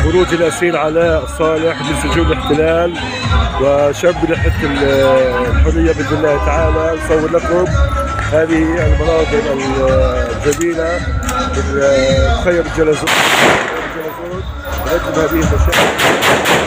خروج الأسير علاء صالح من سجون الاحتلال وشب رحلة الحرية بإذن الله تعالى. نصور لكم هذه المناظر الجميلة من خير الجلزون نقدم هذه المشاهد.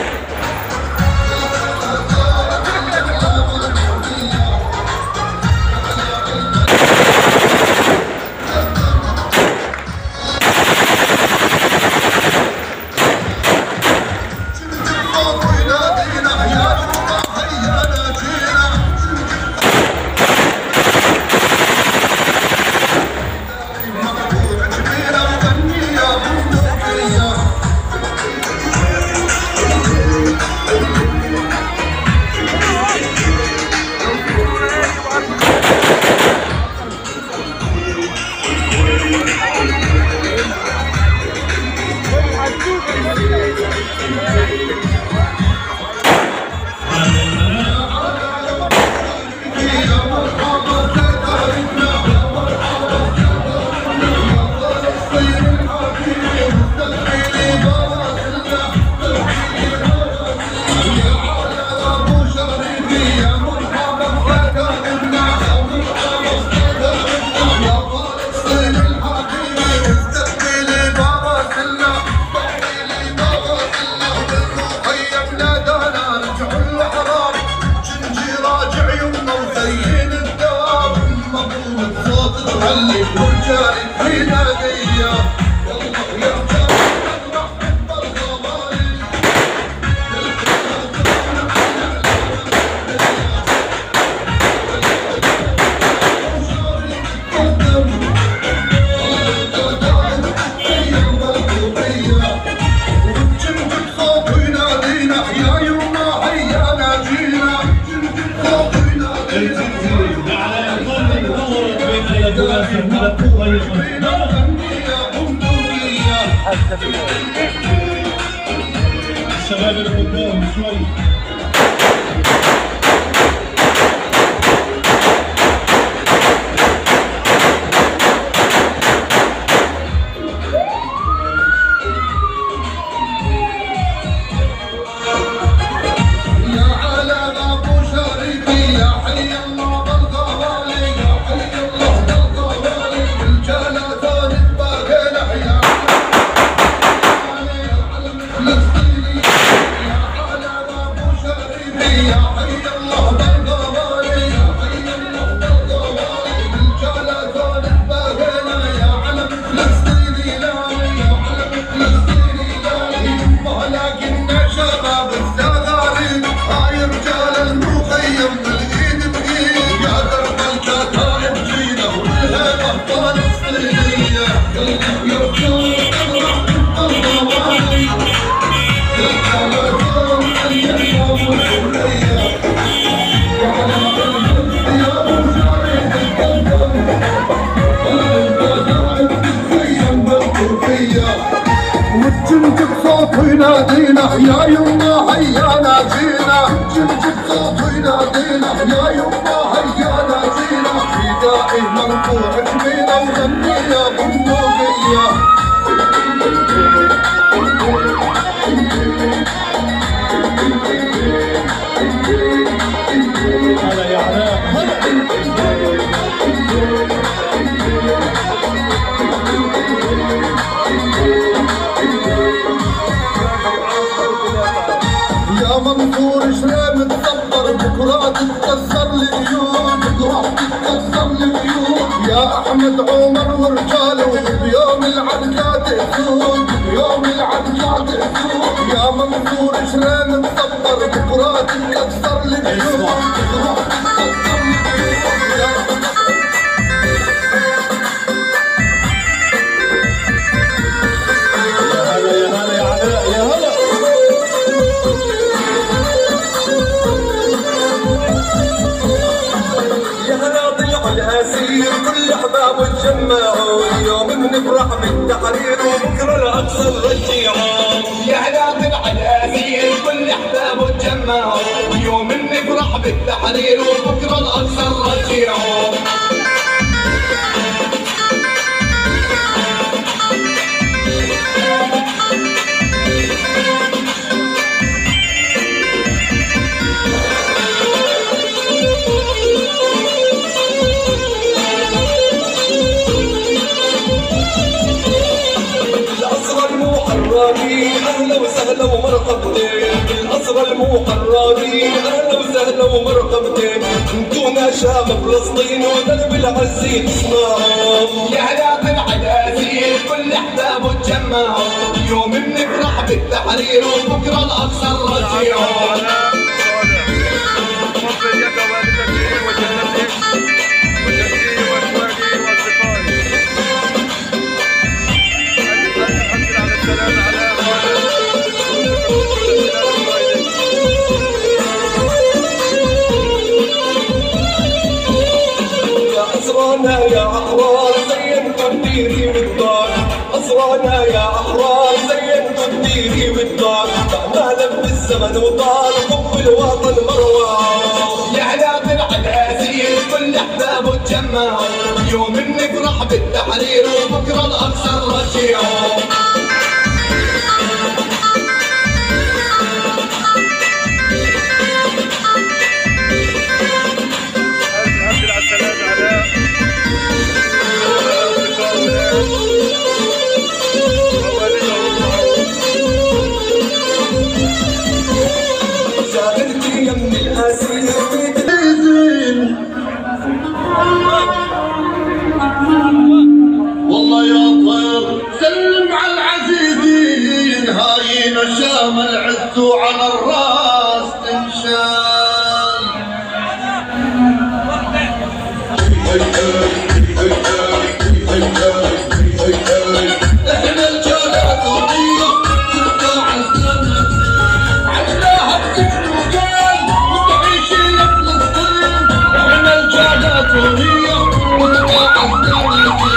الشباب اللي قدام شوي. وتجمجم صوت وينادينا يا يما هيانا جينا، جمجم صوت وينادينا يا يما هيانا جينا، فدائي مرفوع جميلة وغني يا بندقية. هلا يا علاء يا منصور شلام تصبر بكرة تتكسر العيون، بكرة تتكسر العيون يا أحمد عمر ورجاله، بيوم العركات تهون، بيوم العركات تهون يا منصور شلام تصبر بكرة تتكسر العيون، بكرة تتكسر العيون الأسير كل أحبابه تجمعوا، اليوم بنفرح بالتحرير وبكرة الأقصى نرجعوا. يا هلا طلع الأسير كل أحبابه تجمعوا، اليوم بنفرح بالتحرير وبكرة الأقصى نرجعوا. مرحبتين بالأسرى المحررين أهلا وسهلا ومرحبتين انتونا شام فلسطين ودرب العزيز اسمعهم يا هلا بالعزيز كل احبابه تجمعوا يوم بنفرح بالتحرير وبكره الاقصى الرجيع أسرانا يا أحرار زينتوا الديري والدار أسرانا يا أحرار زينتوا الديري والدار مهلا بالزمن وطال حب الوطن مروع يا هلا بالعزيز كل احبابه تجمعوا يوم بنفرح بالتحرير وبكره الاقصى الرجيع والله يا طير سلم على العزيزين هاينا شام العز وعلى الراس تنشال احنا الجالات وضيق ترجع السنة عدناها بتفتوكان وتعيشي لفلسطين احنا الجالات وضيق ترجع السنة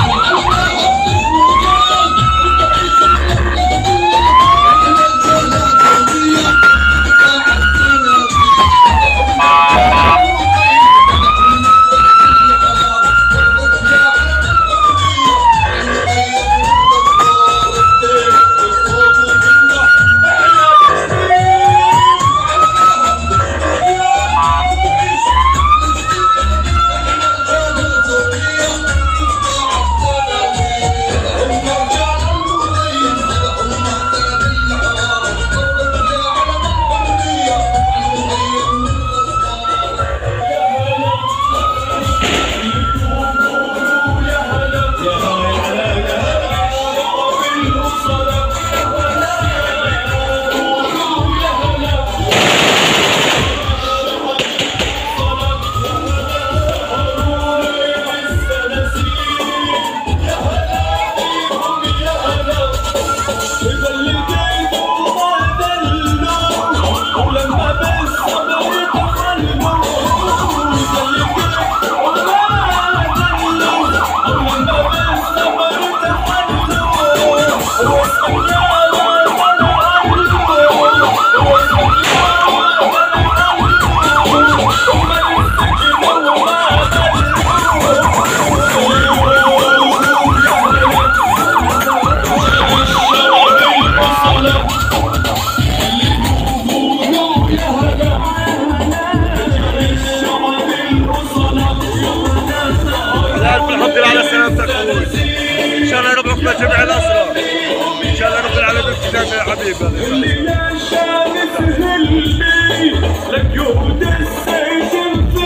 ان شاء الله ربك ما جمع الاسرى ان شاء الله رب العالمين كتاب يا حبيبي اللي يا شامس هلبي لك يهدى السجن في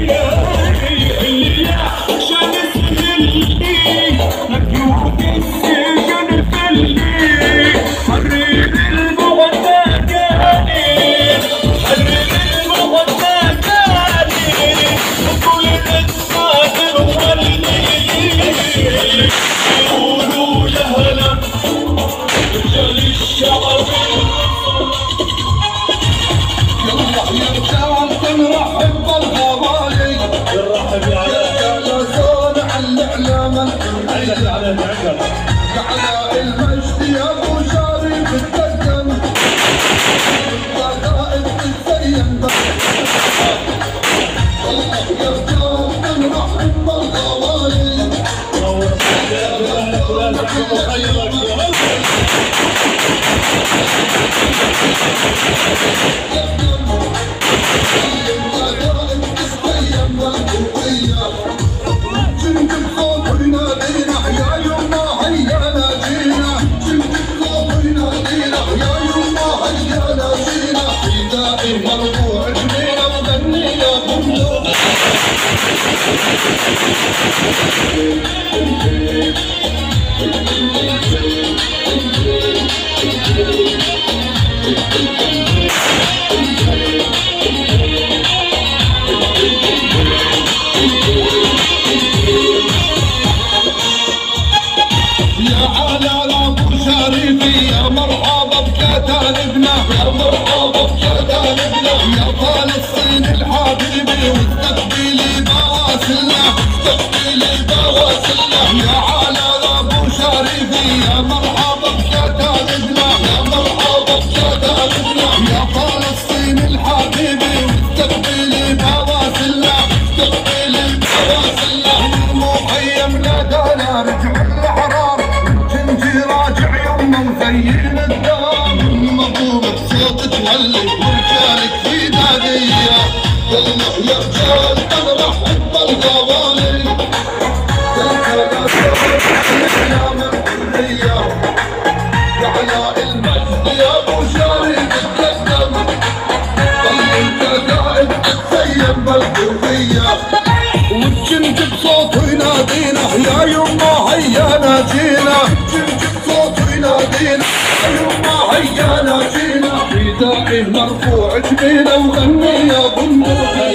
الليالي اللي يا شامس هلبي لك يهدى السجن في الليالي حرر المودة جاني حرر المودة جاني وكل الصادر والليل قولوا يا هلا رجال الشعب يلا يا رجال نرحب بالغوايب نرحب يا يا زون على الاعلام على على على المجد يا ابو شريف التقدم القائد تزين الله يا رجال نرحب بالغوايب يا وتجنج بصوت وينادينا يا يما هيا ناجينا، تجنج بصوت وينادينا يا يما هيا ناجينا، ردائه مرفوع جبينه وغني يا بندقية.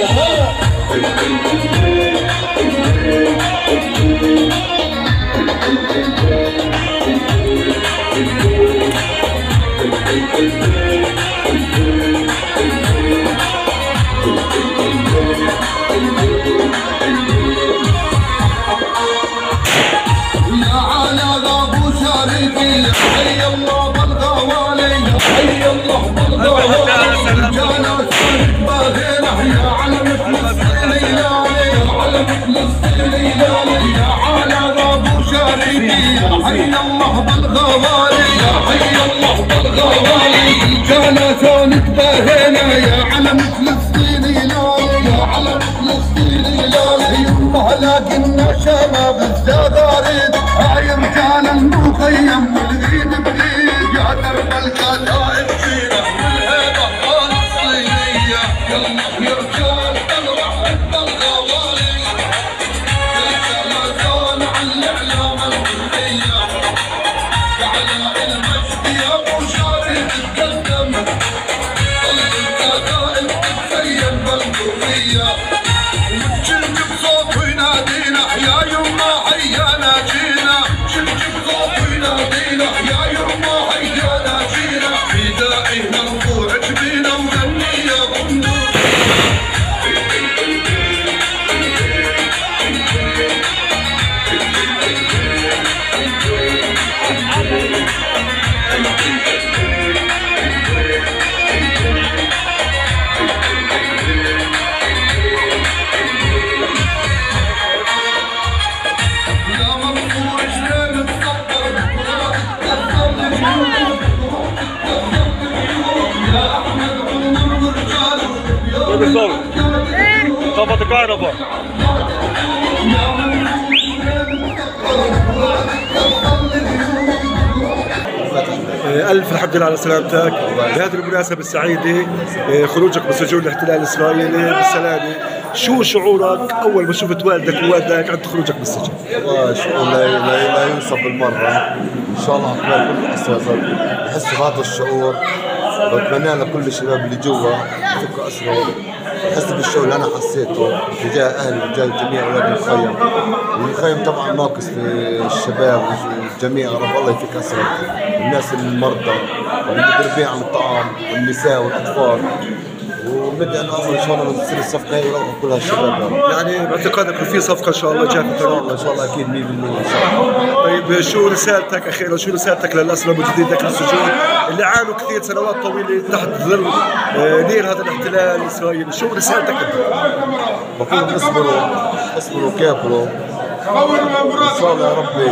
حي الله بالغوالي يا حي الله بالغوالي، جانا ثانك باهينا يا علم فلسطيني لالي، يا علم فلسطيني لالي، يما لاقينا شباب الزغاريد، هاي رجال المخيم والغيد بايد، يا درب الكتائب فينا والهيبه فلسطينيه، يلا يا رجال الرحب بالغوالي، جانا ثان على الاعلام الحريه، على المجد يا ابو شاري تتقدم، الكتائب تتزين بالقويه، وتجنج بصوت وينادينا يا يما هيا ناجينا، تجنج بصوت وينادينا يا يما هيا ناجينا، ردائه مرفوع جبينه وغني يا بندق. طفت الكهرباء. ألف الحمد لله على سلامتك. بهذه المناسبة السعيدة خروجك من سجون الاحتلال الإسرائيلي بالسلامة، شو شعورك أول ما شفت والدك ووالدك عند خروجك من السجن؟ والله شعور لا يوصف بالمرة، إن شاء الله عقبال كل أسرى يحسوا بهذا الشعور، بتمنى لكل الشباب اللي جوا يفكوا أسرى يحسوا بالشعور اللي أنا حسيته تجاه أهلي وتجاه جميع أولاد المخيم، والمخيم طبعا ناقص في الشباب والجميع، يا رب الله يفك أسرى الناس المرضى والمتدربين عن الطعام والنساء والأطفال، وبدي أنا أمل إن شاء الله تصير الصفقة هي ويروحوا كل هالشباب. يعني باعتقادك في صفقة إن شاء الله جاءت؟ إن شاء الله إن شاء الله أكيد 100% إن شاء الله. طيب شو رسالتك أخيرا، شو رسالتك للأسرى الموجودين داخل السجون اللي عانوا كثير سنوات طويلة تحت ظل نير هذا الاحتلال الإسرائيلي، شو رسالتك أنت؟ بقول لهم اصبروا كابروا ان شاء الله يا ربي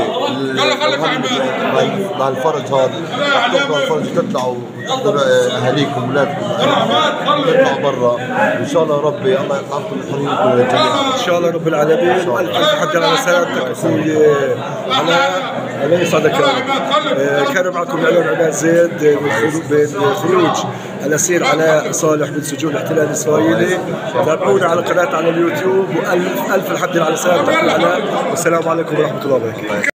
مع الفرج هذا تقرأوا الفرج تطلعوا وتقدروا اهاليكم واولادكم تطلعوا برا، ان شاء الله ربي الله يطعمكم حريتكم للجميع ان شاء الله رب العالمين. الف حمد على سلامتك اخوي الله يسعدك يا رب. كان معكم الاعلام عماد زيد من خروج الاسير علاء صالح من سجون الاحتلال الاسرائيلي. تابعونا على قناه على اليوتيوب، والف الحمد لله على سلامتك علاء، والسلام عليكم ورحمه الله وبركاته.